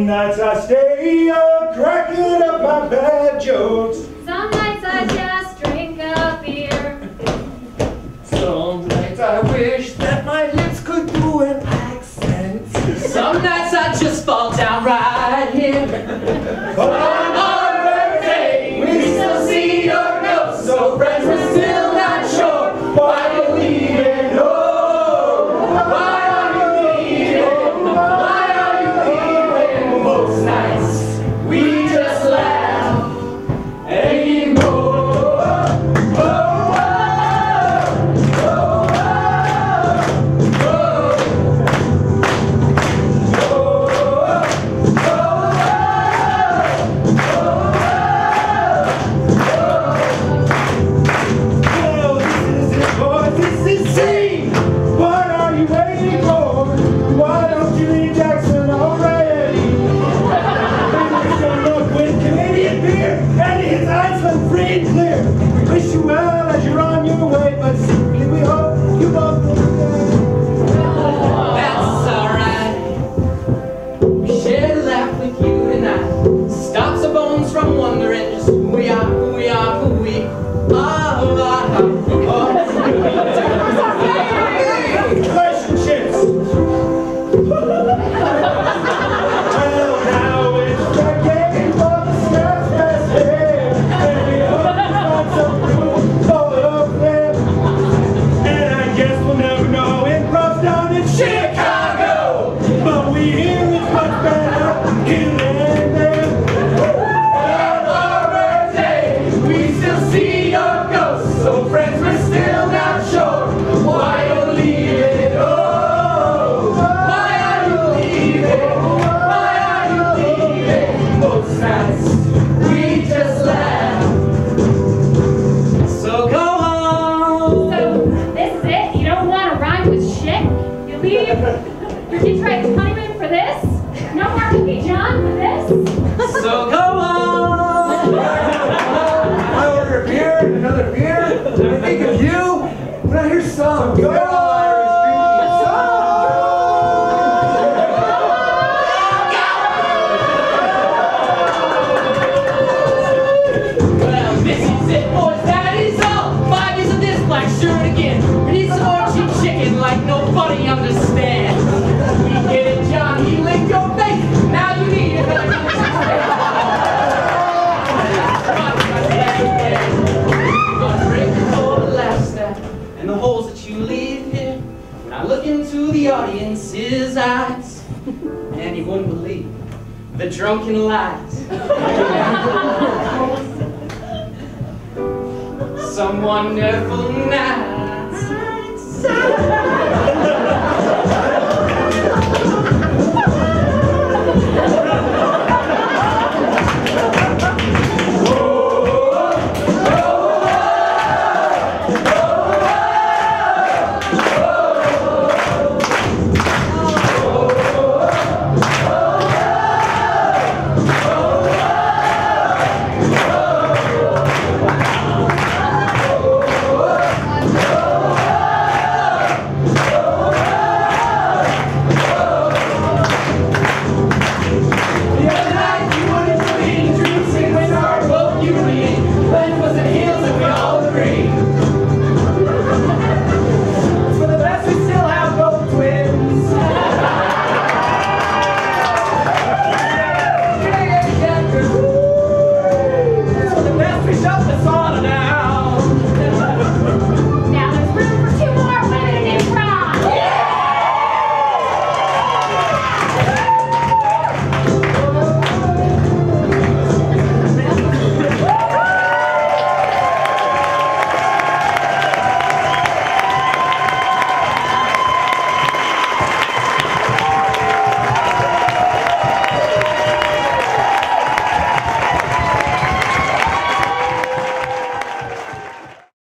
Some nights I stay up, cracking up my bad jokes. Some nights I just drink a beer. Some nights I wish that my lips could do an accent. Some nights I just fall down right here. But on our birthday, we still see your ghost. So friends, we're still not sure why you're leaving. Oh, why are you leaving? Why are you leaving? Most nights we just laugh and go. Wish you well as you're on your way, but secretly we hope you both will be there. That's alright. We share a laugh with you tonight. Stops our bones from wondering just who we are, who we are, who we are. Relationships. Well, now it's the game for the snap's best hair. And we hope you find some cool color up there. And I guess we'll never know improv's down in Chicago. But we hear it's much better here than there. On our birthday, we still see your ghost. So friends, we're still not sure why you're leaving. Oh, why are you leaving? Why are you leaving? Most nights we just laugh. So go on. So, this is it? You don't want to rhyme with shit? You leave your Detroit honeymoon for this? No more Cookie John for this? So go on. I order a beer, another beer. I think of you when I hear songs. Go on! Well, this is it, boys. That is all. 5 years of this black shirt again. We need some more cheap chicken like nobody understands. We get it, John. He licked your face. Now you need another. And the holes that you leave here, when I look into the audience's eyes, man, you wouldn't believe the drunken lies. Some wonderful nights.